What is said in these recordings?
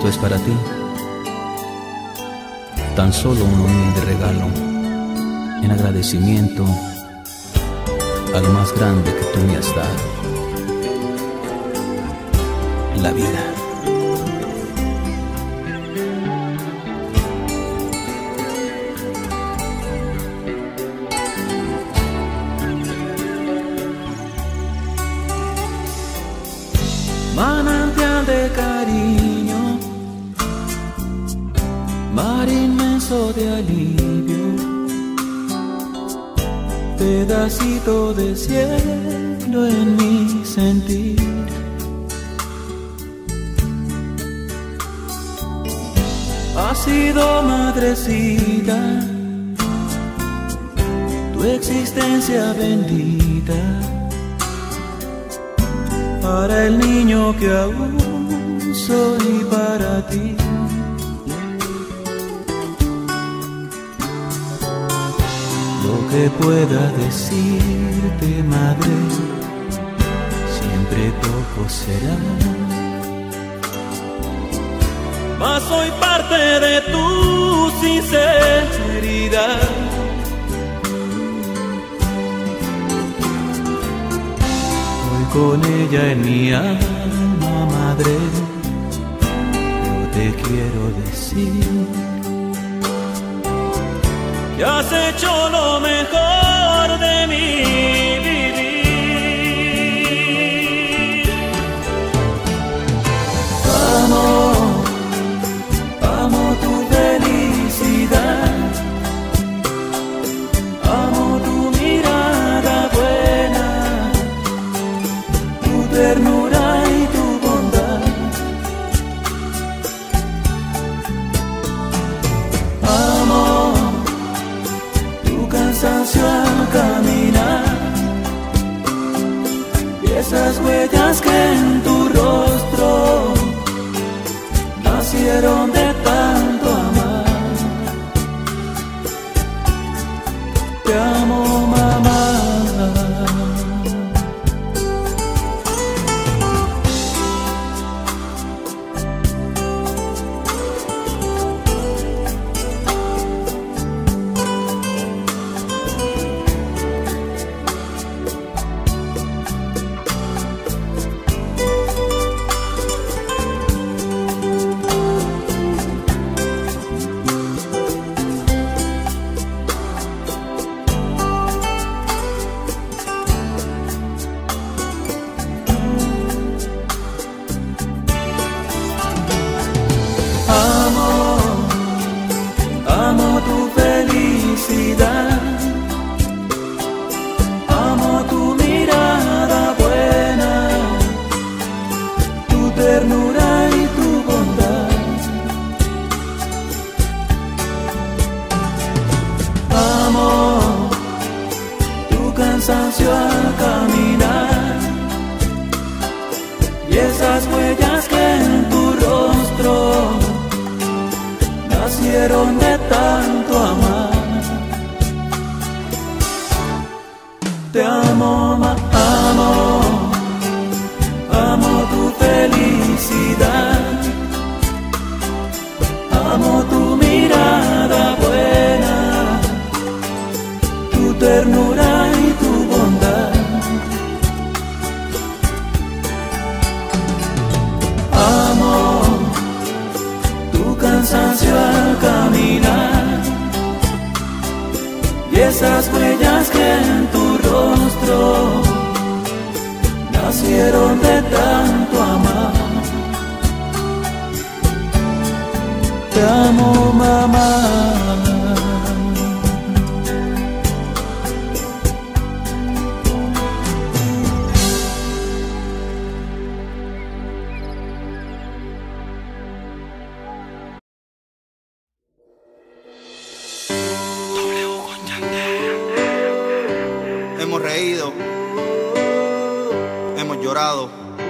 Esto es para ti, tan solo un humilde regalo en agradecimiento a lo más grande que tú me has dado, la vida. Manantial de cariño, mar inmenso de alivio, pedacito de cielo en mi sentir. Has sido madrecita, tu existencia bendita, para el niño que aún soy para ti. Lo que pueda decirte, madre, siempre poco será. Mas soy parte de tu sinceridad. Con ella en mi alma, madre, yo te quiero decir que has hecho lo mejor de mi vivir. Amo tu felicidad, amo tu mirada buena, ternura y tu bondad. Amo tu cansancio al caminar y esas huellas que en tu rostro nacieron de tanto amar. Te amo, mamá. Amo tu felicidad, amo tu mirada buena, tu ternura y tu bondad. Amo tu cansancio al caminar y esas huellas que en tu rostro nacieron de tanto amar. Te amo, amo tu felicidad, amo tu mirada buena, tu ternura y tu bondad. Amo tu cansancio al caminar y esas huellas que en tu rostro nacieron de tanto amar. Te amo, mamá. Hemos reído, hemos llorado,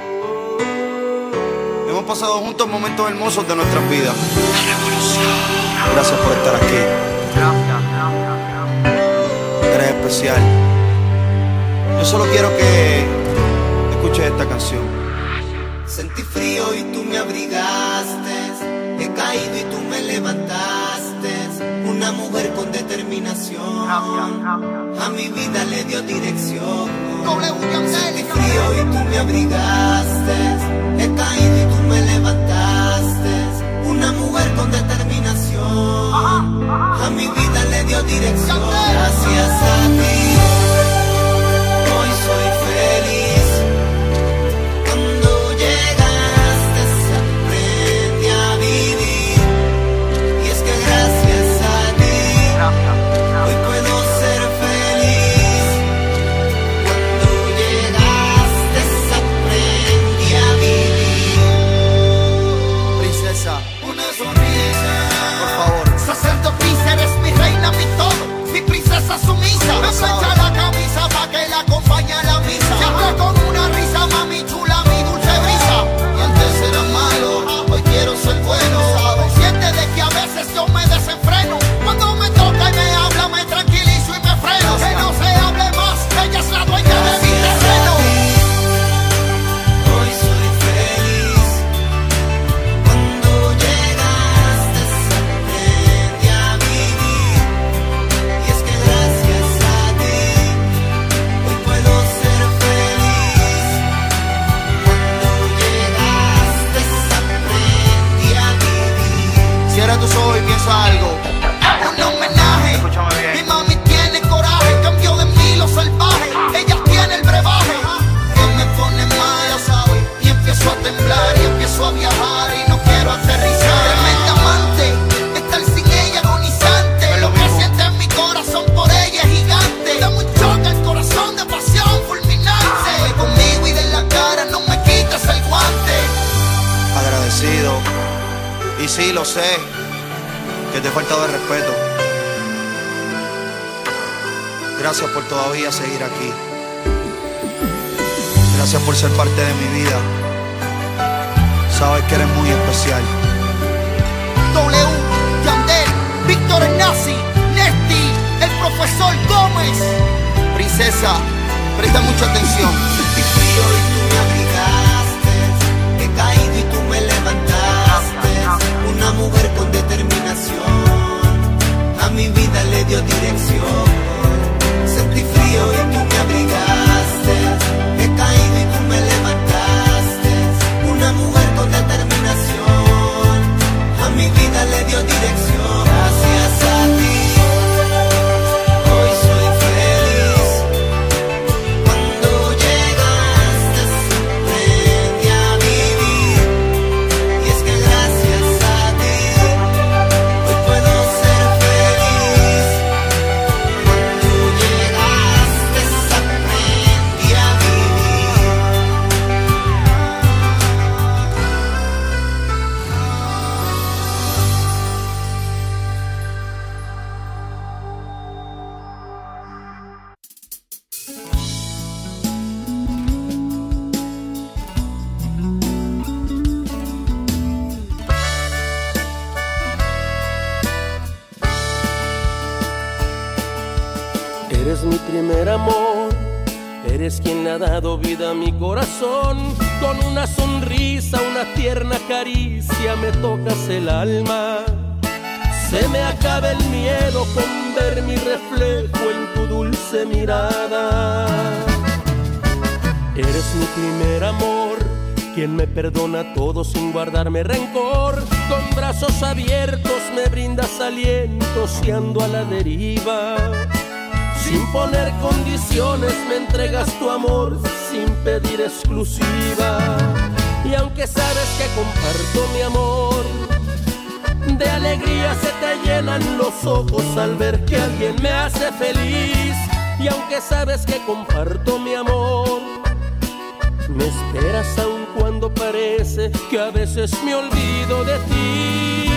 hemos pasado juntos momentos hermosos de nuestras vidas. Gracias por estar aquí. Eres especial. Yo solo quiero que escuches esta canción. Sentí frío y tú me abrigaste. caído y tú me levantaste. Una mujer con determinación, a mi vida le dio dirección. Sentí frío y tú me abrigaste. He caído y tú me levantaste. Una mujer con determinación, a mi vida le dio dirección. Gracias a ti, hoy soy feliz. Cuando llegaste aprendí a vivir. Y es que gracias a ti hoy puedo ser feliz. Cuando llegaste aprendí a vivir. Princesa, Una sonrisa, por favor. sacerdotisa, eres mi reina, mi todo, mi princesa sumisa. Me plancha la camisa pa' que la acompañe a la misa. Siempre con una risa, mami chula, mi dulce brisa. Y antes era malo, hoy quiero ser bueno. Consciente de que a veces yo me desenfreno. Cuando me toca y me habla, me tranquilizo y me freno. Que no se hable más, ella es la dueña de mi terreno. Hoy soy feliz. Cuando llegaste aprendí a vivir. Y es que gracias a ti hoy puedo ser feliz. Cuando llegaste aprendí a vivir. Cierra tus ojos y piensa algo. Un homenaje. Escúchame bien. Mi mami tiene coraje, cambió de mí lo salvaje. Ella tiene el brebaje que me pone mal, ya sabes. Y empiezo a temblar y empiezo a viajar y no quiero aterrizar. Tremenda amante, estar sin ella agonizante. Es lo Lo que mismo. siente en mi corazón por ella es gigante. Da un choque el corazón de pasión fulminante. Ve conmigo y de la cara no me quites el guante. Agradecido. Y sí, lo sé, que te he faltado de respeto. Gracias por todavía seguir aquí. Gracias por ser parte de mi vida. Sabes que eres muy especial. W, Yandel, Víctor Nazi, Nesti, el profesor Gómez. Princesa, presta mucha atención. Sentí frío y tú me abrigaste. He caído y tú me levantaste. Una mujer con determinación, a mi vida le dio dirección. Sentí frío y tú me abrigaste. He caído y tú me levantaste. Una mujer con determinación, a mi vida le dio dirección. Gracias a ti hoy soy feliz. Cuando llegaste aprendí a vivir. Y es que gracias a ti hoy puedo ser feliz. Cuando llegaste aprendí a vivir. Eres mi primer amor, eres quien le ha dado vida a mi corazón. Con una sonrisa, una tierna caricia me tocas el alma. Se me acaba el miedo con ver mi reflejo en tu dulce mirada. Eres mi primer amor, quien me perdona todo sin guardarme rencor. Con brazos abiertos me brindas aliento si ando a la deriva. Sin poner condiciones me entregas tu amor sin pedir exclusiva. Y aunque sabes que comparto mi amor, de alegría se te llenan los ojos al ver que alguien me hace feliz. Y aunque sabes que comparto mi amor, me esperas aun cuando parece que a veces me olvido de ti.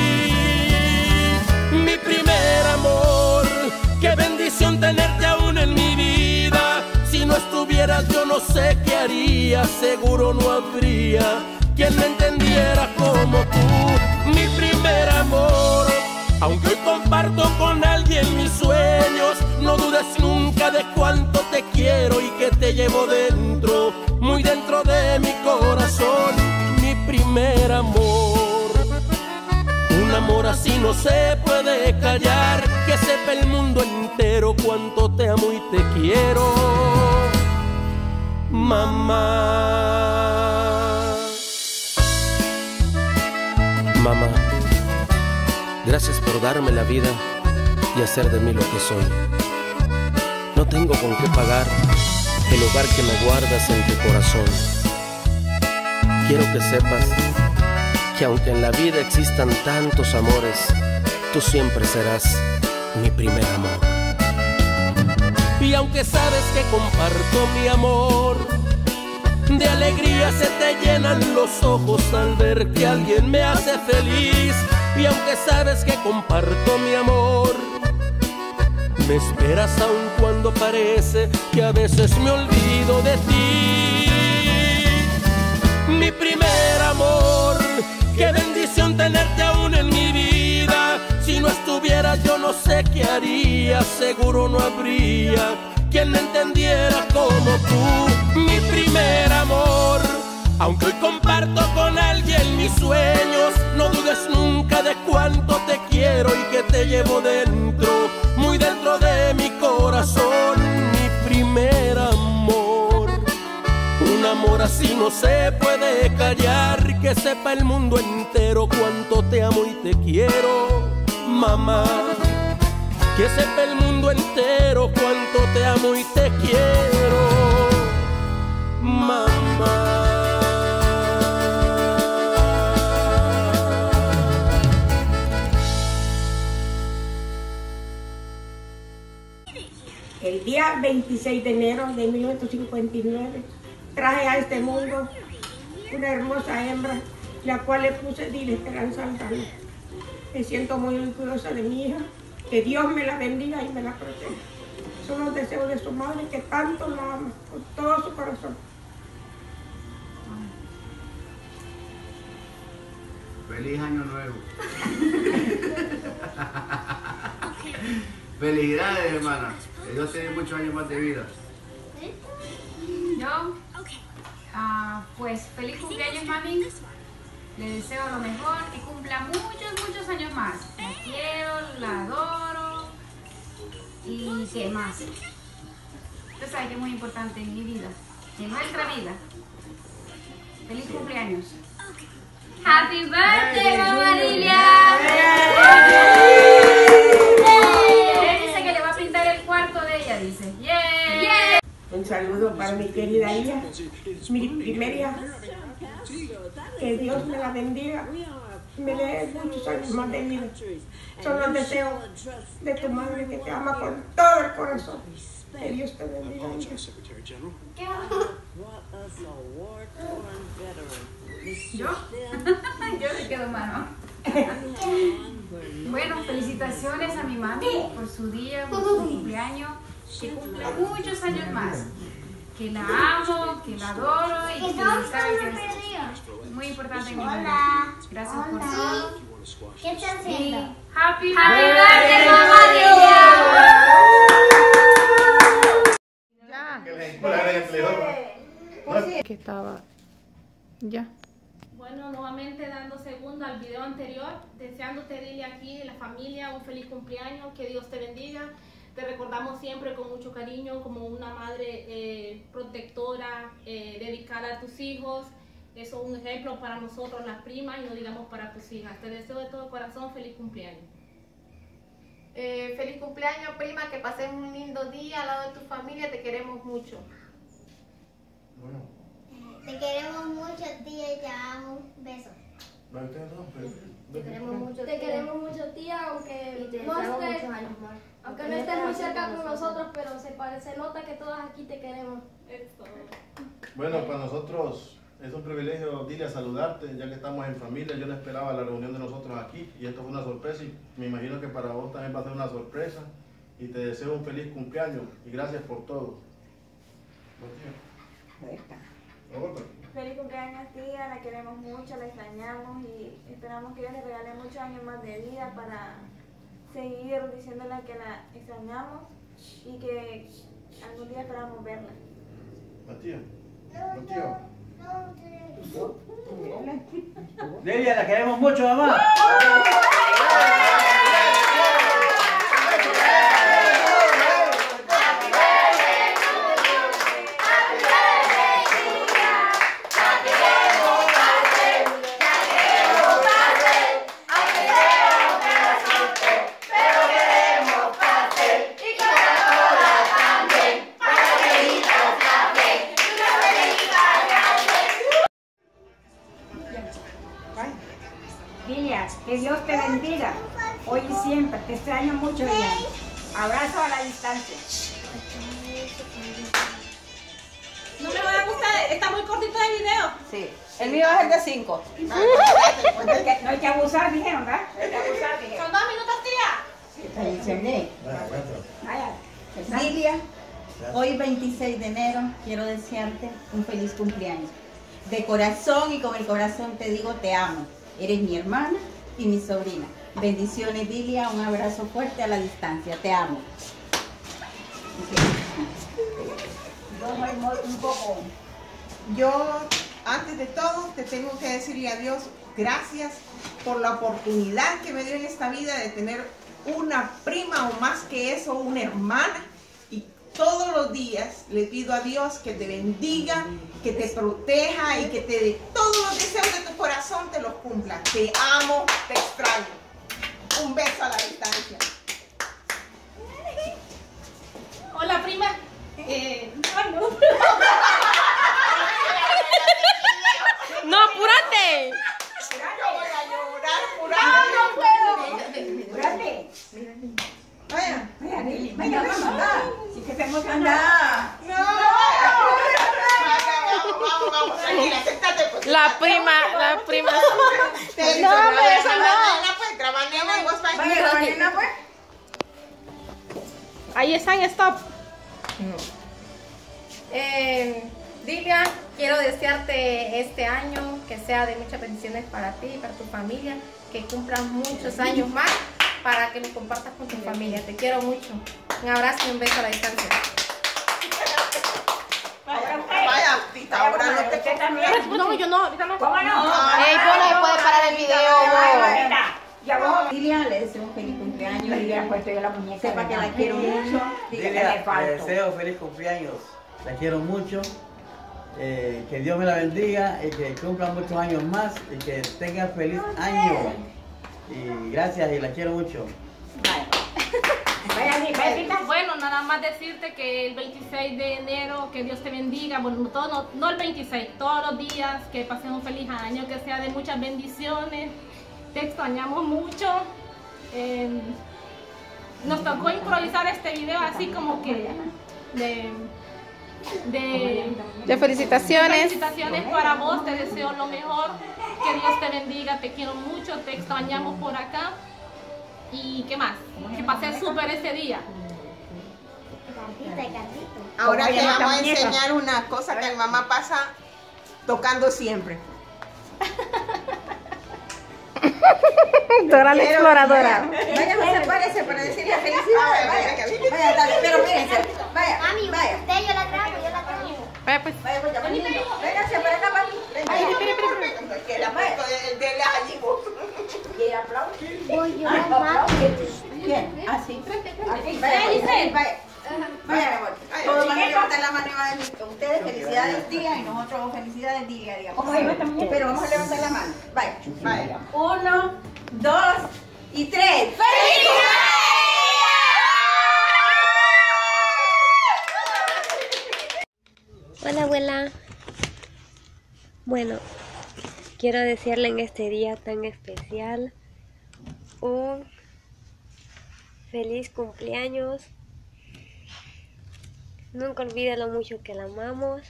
Mi primer amor, qué bendición tenerte aún en mi vida. Si no estuvieras yo no sé qué haría, seguro no habría quien me entendiera como tú. Mi primer amor, aunque hoy comparto con alguien mis sueños, no dudes nunca de cuánto te quiero y que te llevo dentro, muy dentro de mi corazón. Mi primer amor. amor así no se puede callar, que sepa el mundo entero cuánto te amo y te quiero, mamá. Mamá, gracias por darme la vida y hacer de mí lo que soy. No tengo con qué pagar el hogar que me guardas en tu corazón. Quiero que sepas que aunque en la vida existan tantos amores, tú siempre serás mi primer amor. Y aunque sabes que comparto mi amor, de alegría se te llenan los ojos al ver que alguien me hace feliz. Y aunque sabes que comparto mi amor, me esperas aun cuando parece que a veces me olvido de ti. Mi primer amor, qué bendición tenerte aún en mi vida. Si no estuvieras yo no sé qué haría, seguro no habría quien me entendiera como tú. Mi primer amor, aunque hoy comparto con alguien mis sueños, no dudes nunca de cuánto te quiero y que te llevo dentro, muy dentro de mi corazón. Mi primer amor, un amor así no se puede callar, que sepa el mundo entero cuánto te amo y te quiero, mamá. Que sepa el mundo entero cuánto te amo y te quiero, mamá. El día 26 de enero de 1959 traje a este mundo una hermosa hembra, la cual le puse Dile Esperanza Altano. Me siento muy orgullosa de mi hija, que Dios me la bendiga y me la proteja. Son los deseos de su madre, que tanto la ama con todo su corazón. Feliz año nuevo. Felicidades, hermana. Que Dios te dé muchos años más de vida. Yo, pues feliz cumpleaños, mami. Le deseo lo mejor, que cumpla muchos años más. La quiero, la adoro y qué más. Usted sabe que es muy importante en mi vida, en nuestra vida. Feliz cumpleaños. Happy birthday, mamá Lilia. Él dice que le va a pintar el cuarto de ella, dice. Yeah. Un saludo para mi querida hija, mi primera hija. Que Dios me la bendiga, me dé muchos años más de vida. Son los deseos de tu madre, que te ama con todo el corazón. Que Dios te bendiga. ¿Qué? ¿Yo? Yo me quedo mano. Bueno, felicitaciones a mi mami por su día, por su cumpleaños. Que cumpla muchos años más. Que la amo, que la adoro y que sabe que es muy importante en mi vida. Gracias por todo. ¿Qué estás haciendo? Happy birthday, mamá Lilia. Que estaba ya. Bueno, nuevamente dando segunda al video anterior, deseándote, Dile, aquí de la familia un feliz cumpleaños, que Dios te bendiga. Te recordamos siempre con mucho cariño como una madre protectora, dedicada a tus hijos. Eso es un ejemplo para nosotros, las primas, y no digamos para tus hijas. Te deseo de todo corazón feliz cumpleaños. Feliz cumpleaños, prima, que pases un lindo día al lado de tu familia, te queremos mucho. Te queremos mucho, tía, y te amo. Besos. Te queremos mucho, tía, aunque no aunque estés muy cerca con nosotros, pero se nota que todas aquí te queremos. Bueno, para nosotros es un privilegio, Dile, a saludarte, ya que estamos en familia. Yo no esperaba la reunión de nosotros aquí y esto fue una sorpresa, y me imagino que para vos también va a ser una sorpresa, y te deseo un feliz cumpleaños y gracias por todo. Feliz cumpleaños, tía, la queremos mucho, la extrañamos y esperamos que Dios le regale muchos años más de vida para seguir diciéndole que la extrañamos y que algún día esperamos verla. Matías. Lilia, la queremos mucho, mamá. Dios te bendiga, hoy y siempre. Te extraño mucho, Diana. Abrazo a la distancia. No me va a gustar, está muy cortito de video. Sí, el mío es el de 5. No hay que abusar, dijeron, ¿verdad? No hay que abusar, dijeron. Son 2 minutos, tía. Dilia, hoy 26 de enero quiero desearte un feliz cumpleaños. De corazón y con el corazón te digo te amo. Eres mi hermana y mi sobrina. Bendiciones, Dilia, un abrazo fuerte a la distancia. Te amo. Yo, antes de todo, te tengo que decirle a Dios gracias por la oportunidad que me dio en esta vida de tener una prima o más que eso, una hermana. Y todos los días le pido a Dios que te bendiga, que te proteja y que te dé todos los deseos de tu corazón, te los cumpla. Te amo, te extraño. Un beso a la distancia. Hola, prima. No, apúrate. Yo voy a llorar, No puedo. Apúrate. Vaya, mamá. Sí que te emociona. Vamos, tranquila, acéptate. Pues. La prima. No, pero eso no. Pues, grabanena en voz baja. Pues. Ahí está en stop. Dilia, quiero desearte este año que sea de muchas bendiciones para ti y para tu familia, que cumplas muchos años más para que lo compartas con tu familia. Te quiero mucho. Un abrazo y un beso a la distancia. Vaya, tita, ahora no te también. No, yo no, ahorita no. ¿Cómo no? Ey, vos no puedes parar el video. Dilia, le deseo un feliz cumpleaños. Dilia, puesto yo la muñeca. Sepa que la quiero mucho. Dilia, le deseo feliz cumpleaños. La quiero mucho. Que Dios me la bendiga y que cumpla muchos años más y que tenga feliz año. Y gracias y la quiero mucho. Bueno, nada más decirte que el 26 de enero, que Dios te bendiga, bueno, no el 26, todos los días, que pases un feliz año, que sea de muchas bendiciones. Te extrañamos mucho. Nos tocó improvisar este video así como que de felicitaciones. Felicitaciones para vos, te deseo lo mejor, que Dios te bendiga, te quiero mucho, te extrañamos por acá. ¿Y qué más? Que pases súper ese día. Ahora te vamos a enseñar una cosa que mi mamá pasa tocando siempre. Dora la exploradora. Vaya, sepárese para decirle felicidades. Vaya, dale, pero mírense. Vaya, mami, vaya. Usted, yo la traigo. Vaya, pues. Vaya, pues, véngase para acá, papi. Ay, espere. Que la puesto de la allí. Y el aplauso. Voy yo, mamá. ¿Quién? Así. Vaya, Giselle. Vaya, mi amor. Todos van a levantar la mano y van a decir que ustedes felicidades Dilia y nosotros felicidades Dilia, digamos. Pero vamos a levantar la mano. Vaya. 1, 2 y 3. ¡Felicidades! Hola, abuela. Bueno, quiero desearle en este día tan especial un feliz cumpleaños. Nunca olvide lo mucho que la amamos.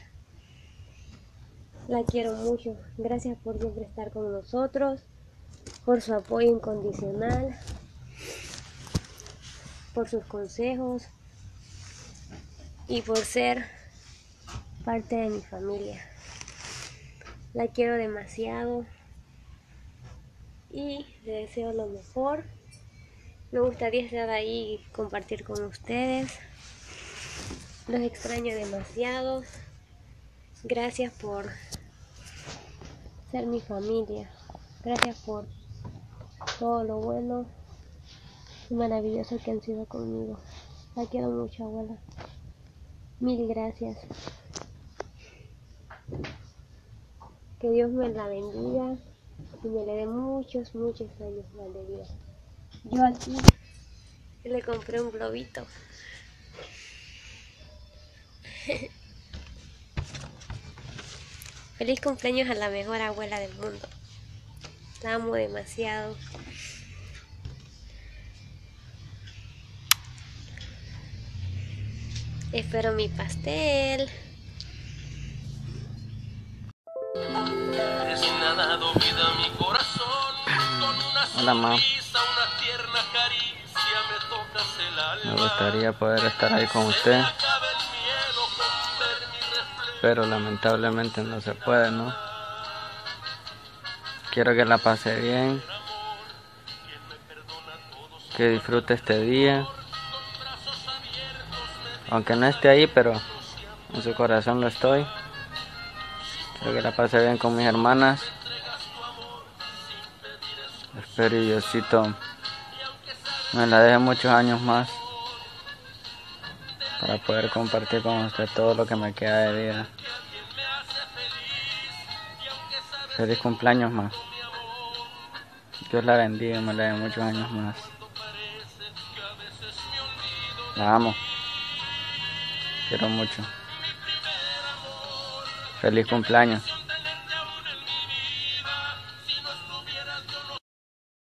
La quiero mucho. Gracias por siempre estar con nosotros, por su apoyo incondicional, por sus consejos y por ser parte de mi familia. La quiero demasiado y le deseo lo mejor. Me gustaría estar ahí y compartir con ustedes. Los extraño demasiado. Gracias por ser mi familia. Gracias por todo lo bueno y maravilloso que han sido conmigo. La quiero mucho, abuela. Mil gracias. Que Dios me la bendiga y me le dé muchos años más de vida. Yo aquí le compré un globito. Feliz cumpleaños a la mejor abuela del mundo. La amo demasiado. Espero mi pastel. Hola, mamá. Me gustaría poder estar ahí con usted, pero lamentablemente no se puede, ¿no? Quiero que la pase bien, que disfrute este día, aunque no esté ahí, pero en su corazón lo estoy. Quiero que la pase bien con mis hermanas. Espero y Diosito me la deje muchos años más para poder compartir con usted todo lo que me queda de vida. Feliz cumpleaños, más. Dios la bendiga y me la dé muchos años más. La amo. Quiero mucho. Feliz cumpleaños.